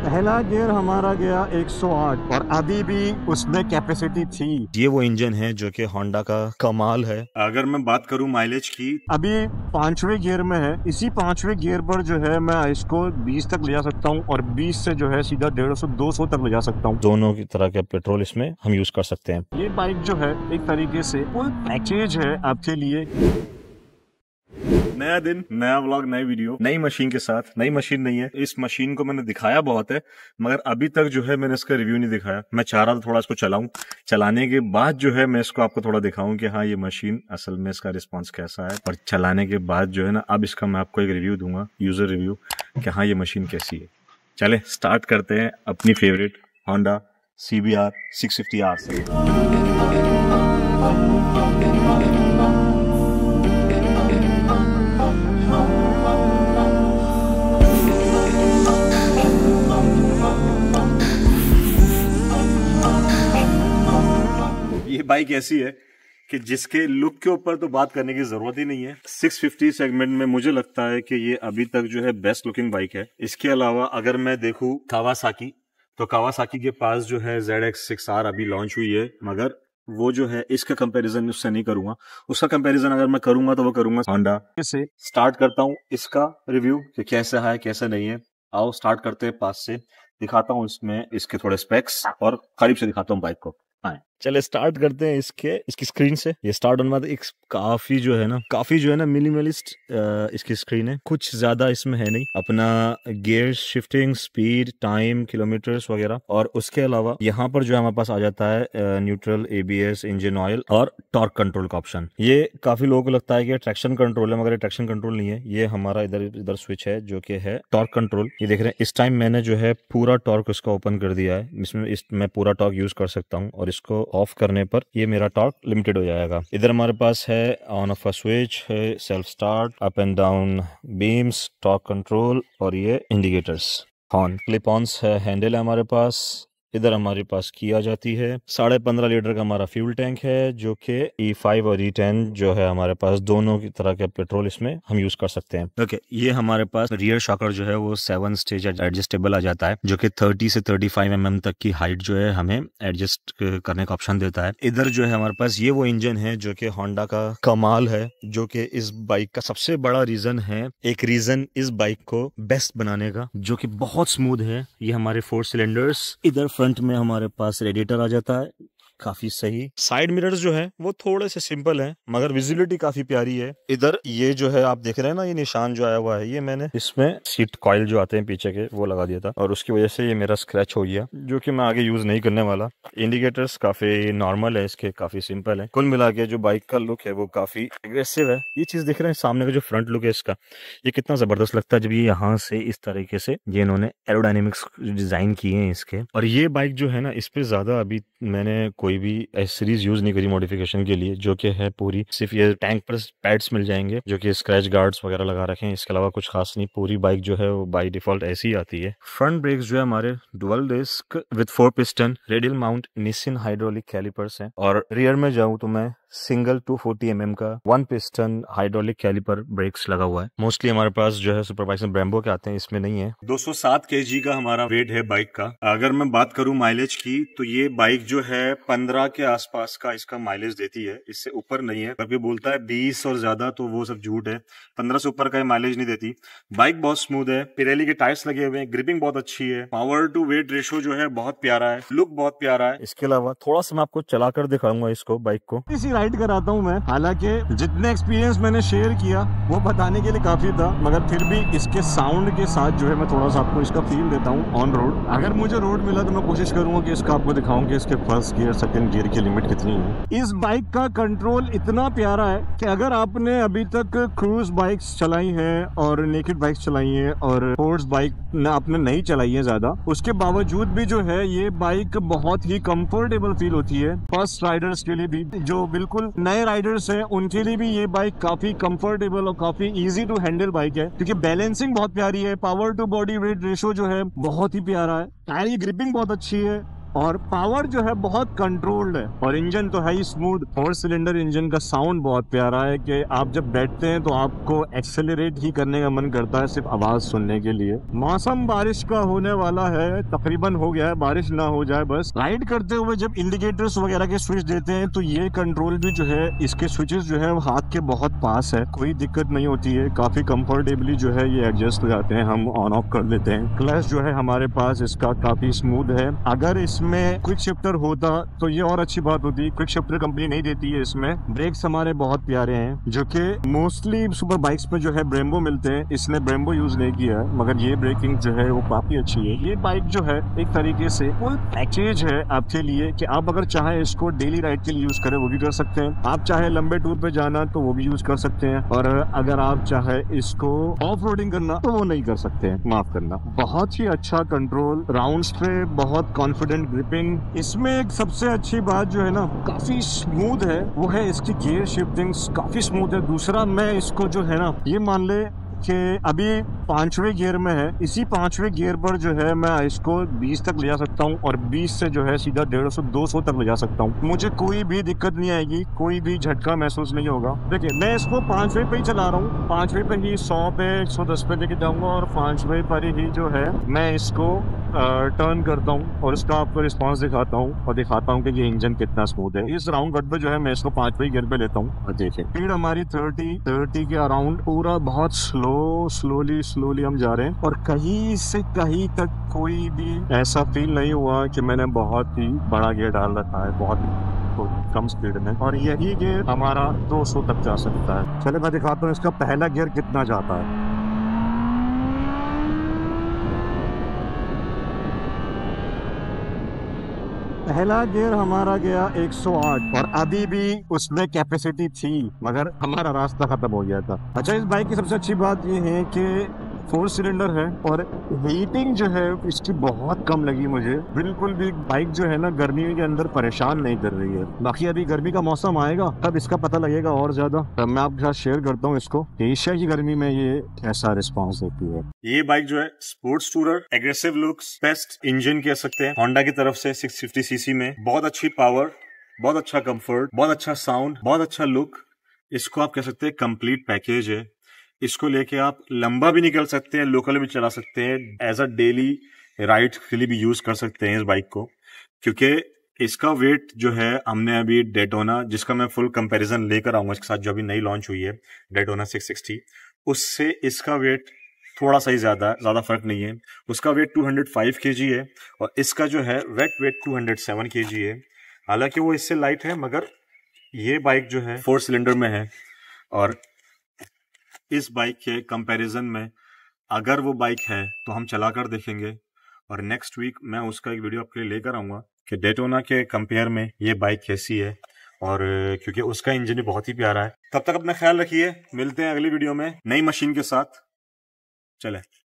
पहला गियर हमारा गया 108 और अभी भी उसमें कैपेसिटी थी। ये वो इंजन है जो कि होंडा का कमाल है। अगर मैं बात करूं माइलेज की, अभी 5वें गियर में है। इसी 5वें गियर पर जो है मैं इसको 20 तक ले जा सकता हूँ और 20 से जो है सीधा 150-200 तक ले जा सकता हूँ। दोनों की तरह के पेट्रोल इसमें हम यूज कर सकते हैं। ये बाइक जो है एक तरीके से फुल पैकेज है आपके लिए। नया दिन, नया व्लॉग, नई वीडियो, नई मशीन के साथ। नई मशीन नहीं है, इस मशीन को मैंने दिखाया बहुत है मगर अभी तक जो है मैंने इसका रिव्यू नहीं दिखाया। मैं चाह रहा था थोड़ा इसको चलाऊं, चलाने के बाद जो है मैं इसको आपको थोड़ा दिखाऊं कि हाँ ये मशीन असल में इसका रिस्पॉन्स कैसा है, और चलाने के बाद जो है ना अब इसका मैं आपको एक रिव्यू दूंगा, यूजर रिव्यू, कि हाँ ये मशीन कैसी है। चले स्टार्ट करते हैं अपनी फेवरेट होंडा CBR 650R से। ये बाइक ऐसी है कि जिसके लुक के ऊपर तो बात करने की जरूरत ही नहीं है। 650 सेगमेंट में मुझे लगता है कि ये अभी तक जो है बेस्ट लुकिंग बाइक है। इसके अलावा अगर मैं देखूं कावासाकी, तो कावासाकी के पास जो है ZX6R अभी लॉन्च हुई है, मगर वो जो है इसका कंपैरिजन उससे नहीं करूंगा। उसका कंपैरिजन अगर मैं करूंगा तो वो करूंगा होंडा से। स्टार्ट करता हूँ इसका रिव्यू कि कैसा है कैसा नहीं है। आओ स्टार्ट करते हैं पास से, दिखाता हूँ इसमें इसके थोड़े स्पेक्स और करीब से दिखाता हूँ बाइक को। चले स्टार्ट करते हैं इसकी स्क्रीन से। ये स्टार्ट होने बाद एक काफी जो है ना मिनिमलिस्ट इसकी स्क्रीन है। कुछ ज्यादा इसमें है नहीं, अपना gear shifting, speed, time, kilometres वगैरह, और उसके अलावा यहाँ पर जो है हमारे पास आ जाता है न्यूट्रल, ABS, इंजन ऑयल और टॉर्क कंट्रोल का ऑप्शन। ये काफी लोगों को लगता है कि ट्रैक्शन कंट्रोल है, मगर ये ट्रैक्शन कंट्रोल नहीं है। ये हमारा इधर स्विच है जो कि है टॉर्क कंट्रोल। ये देख रहे हैं, इस टाइम मैंने जो है पूरा टॉर्क इसका ओपन कर दिया है। इसमें मैं पूरा टॉर्क यूज कर सकता हूँ और इसको ऑफ करने पर ये मेरा टॉर्क लिमिटेड हो जाएगा। इधर हमारे पास है ऑन ऑफ स्विच है, self start, up and down beams, torque control और ये इंडिकेटर्स। हॉर्न, क्लिप ऑन्स है, हैंडल है हमारे पास। इधर हमारे पास की आ जाती है। 15.5 लीटर का हमारा फ्यूल टैंक है जो कि E5 और E10 जो है हमारे पास दोनों की तरह के पेट्रोल इसमें हम यूज कर सकते हैं। ओके, ये हमारे पास रियर शॉकर जो है वो 7 स्टेज एडजस्टेबल आ जाता है, जो कि 30 से 35 mm तक की हाइट जो है हमें एडजस्ट करने का ऑप्शन देता है। इधर जो है हमारे पास ये वो इंजन है जो कि होंडा का कमाल है, जो कि इस बाइक का सबसे बड़ा रीजन है, एक रीजन इस बाइक को बेस्ट बनाने का, जो कि बहुत स्मूथ है। ये हमारे 4 सिलेंडर्स। इधर फ्रंट में हमारे पास रेडिएटर आ जाता है, काफी सही। साइड मिरर्स जो है वो थोड़े से सिंपल हैं, मगर विजिबिलिटी काफी प्यारी है। इधर ये जो है आप देख रहे हैं ना, ये निशान जो आया हुआ है, ये मैंने इसमें सीट कॉइल जो आते हैं पीछे के वो लगा दिया था और उसकी वजह से ये मेरा स्क्रैच हो गया, जो कि मैं आगे यूज नहीं करने वाला। इंडिकेटर्स काफी नॉर्मल है इसके, काफी सिंपल है। कुल मिला के जो बाइक का लुक है वो काफी एग्रेसिव है। ये चीज देख रहे हैं सामने का जो फ्रंट लुक है इसका, ये कितना जबरदस्त लगता है जब ये यहाँ से इस तरीके से ये इन्होंने एरोडायनेमिक्स डिजाइन किए हैं इसके। और ये बाइक जो है ना, इस पे ज्यादा अभी मैंने कोई भी सीरीज यूज नहीं करी मॉडिफिकेशन के लिए, जो कि है पूरी सिर्फ ये टैंक पर पैड्स मिल जाएंगे जो कि स्क्रैच गार्ड्स वगैरह लगा रखे हैं। इसके अलावा कुछ खास नहीं, पूरी बाइक जो है वो बाय डिफॉल्ट ऐसी ही आती है। फ्रंट ब्रेक्स जो है हमारे dual disc with 4 piston radial mount Nissin hydraulic calipers हैं, और रियर में जाऊं तो मैं सिंगल 240 mm का 1 पिस्टन हाइड्रोलिक कैलिपर ब्रेक्स लगा हुआ है। मोस्टली हमारे पास जो है सुपरवाइजर ब्रेम्बो के आते हैं, इसमें नहीं है। 207 kg का हमारा वेट है बाइक का। अगर मैं बात करूं माइलेज की, तो ये बाइक जो है 15 के आसपास का इसका माइलेज देती है, इससे ऊपर नहीं है। कभी बोलता है 20 और ज्यादा, तो वो सब झूठ है। 15 से ऊपर का माइलेज नहीं देती। बाइक बहुत स्मूथ है, पिरेली के टायर्स लगे हुए हैं, ग्रिपिंग बहुत अच्छी है, पावर टू वेट रेशो जो है बहुत प्यारा है, लुक बहुत प्यारा है। इसके अलावा थोड़ा सा मैं आपको चलाकर दिखाऊंगा इसको, बाइक को इसी राइड कराता हूँ मैं। हालांकि जितने एक्सपीरियंस मैंने शेयर किया वो बताने के लिए काफी था, मगर फिर भी इसके साउंड के साथ जो है मैं थोड़ा सा आपको इसका फील देता हूँ ऑन रोड। अगर मुझे रोड मिला तो मैं कोशिश करूंगा कि इसका आपको दिखाऊं कि इसके फर्स्ट गियर सेकंड गियर की लिमिट कितनी है। इस बाइक का कंट्रोल इतना प्यारा है कि अगर आपने अभी तक क्रूज बाइक्स चलाई हैं और नेकेड बाइक्स चलाई हैं और स्पोर्ट्स बाइक आपने नहीं चलाई है ज्यादा, उसके बावजूद भी जो है ये बाइक बहुत ही कंफर्टेबल फील होती है। फर्स्ट राइडर्स के लिए भी, जो बिल्कुल नए राइडर्स हैं, उनके लिए भी ये बाइक काफी कंफर्टेबल और काफी इजी टू हैंडल बाइक है, क्योंकि बैलेंसिंग बहुत प्यारी है। Power to body weight ratio जो है बहुत ही प्यारा है। टायर की ग्रिपिंग बहुत अच्छी है। और पावर जो है बहुत कंट्रोल्ड है और इंजन तो है ही स्मूथ। 4 सिलेंडर इंजन का साउंड बहुत प्यारा है कि आप जब बैठते हैं तो आपको एक्सेलरेट ही करने का मन करता है सिर्फ आवाज सुनने के लिए। मौसम बारिश का होने वाला है, तकरीबन हो गया है, बारिश ना हो जाए बस। राइड करते हुए जब इंडिकेटर्स वगैरह के स्विच देते हैं तो ये कंट्रोल भी जो है, इसके स्विचेस जो है हाथ के बहुत पास है, कोई दिक्कत नहीं होती है। काफी कंफर्टेबली जो है ये एडजस्ट हो जाते हैं, हम ऑन ऑफ कर लेते हैं। क्लच जो है हमारे पास इसका काफी स्मूथ है। अगर इसमें क्विक शिफ्टर होता तो ये और अच्छी बात होती। क्विक शिफ्टर कंपनी नहीं देती है इसमें। ब्रेक्स हमारे बहुत प्यारे हैं जो कि मोस्टली सुपर बाइक्स में जो है ब्रेम्बो मिलते हैं, इसने ब्रेम्बो यूज नहीं किया है, मगर ये ब्रेकिंग जो है वो काफी अच्छी है। ये बाइक जो है एक तरीके से फुल पैकेज है आपके लिए कि आप अगर चाहे इसको डेली राइड के लिए यूज करें वो भी कर सकते हैं, आप चाहे लंबे टूर पे जाना तो वो भी यूज कर सकते हैं, और अगर आप चाहे इसको ऑफ रोडिंग करना तो वो नहीं कर सकते हैं, माफ करना। बहुत ही अच्छा कंट्रोल, राउंड्स पे बहुत कॉन्फिडेंट ग्रिपिंग। इसमें एक सबसे अच्छी बात जो है ना, काफी स्मूथ है, वो है इसकी गियर शिफ्टिंग्स काफी स्मूथ है। दूसरा, मैं इसको जो है ना, ये मान ले कि अभी 5वें गियर में है, इसी 5वें गियर पर जो है मैं इसको 20 तक ले जा सकता हूँ और 20 से जो है सीधा 150-200 तक ले जा सकता हूँ। मुझे कोई भी दिक्कत नहीं आएगी, कोई भी झटका महसूस नहीं होगा। देखिए मैं इसको 5वें पे ही चला रहा हूँ, 5वें पे ही 100 पे 110 पे लेके जाऊंगा और 5वें पर ही जो है मैं इसको टर्न करता हूँ और इसका आपको रिस्पॉन्स दिखाता हूँ और दिखाता हूँ कि ये इंजन कितना स्मूथ है। इस राउंड कट पे जो है मैं इसको 5वें गियर पे लेता हूँ और देखिए स्पीड हमारी 30 के अराउंड, पूरा बहुत स्लोली हम जा रहे हैं और कहीं से कहीं तक कोई भी ऐसा फील नहीं हुआ कि मैंने बहुत ही बड़ा गियर डाल रखा है, बहुत कम स्पीड में। और यही गियर हमारा 200 तक जा सकता है। चले मैं दिखाता हूँ इसका पहला गियर कितना जाता है। पहला गियर हमारा गया 108 और अभी भी उसमें कैपेसिटी थी, मगर हमारा रास्ता खत्म हो गया था। अच्छा, इस बाइक की सबसे अच्छी बात ये है कि 4 सिलेंडर है और हीटिंग जो है इसकी बहुत कम लगी मुझे। बिल्कुल भी बाइक जो है ना गर्मी के अंदर परेशान नहीं कर रही है। बाकी अभी गर्मी का मौसम आएगा तब इसका पता लगेगा और ज्यादा। तब मैं आपके साथ शेयर करता हूँ इसको एशिया की गर्मी में ये कैसा रिस्पॉन्स देती है। ये बाइक जो है sports tourer, aggressive looks, best engine कह सकते हैं होंडा की तरफ से 650 सीसी में, बहुत अच्छी पावर, बहुत अच्छा कंफर्ट, बहुत अच्छा साउंड, बहुत अच्छा लुक। इसको आप कह सकते हैं कंप्लीट पैकेज है। इसको लेके आप लंबा भी निकल सकते हैं, लोकल भी चला सकते हैं, एज अ डेली राइड के लिए भी यूज कर सकते हैं इस बाइक को, क्योंकि इसका वेट जो है, हमने अभी डेटोना, जिसका मैं फुल कंपैरिजन लेकर आऊंगा इसके साथ, जो अभी नई लॉन्च हुई है डेटोना 660, उससे इसका वेट थोड़ा सा ही ज्यादा फर्क नहीं है। उसका वेट 205 kg है और इसका जो है वेट वेट 207 kg है। हालांकि वो इससे लाइट है, मगर ये बाइक जो है 4 सिलेंडर में है और इस बाइक के कंपैरिजन में अगर वो बाइक है तो हम चला कर देखेंगे और नेक्स्ट वीक मैं उसका एक वीडियो आपके लिए लेकर आऊंगा कि डेटोना के कंपेयर में ये बाइक कैसी है, और क्योंकि उसका इंजन भी बहुत ही प्यारा है। तब तक अपना ख्याल रखिए, मिलते हैं अगली वीडियो में नई मशीन के साथ। चले।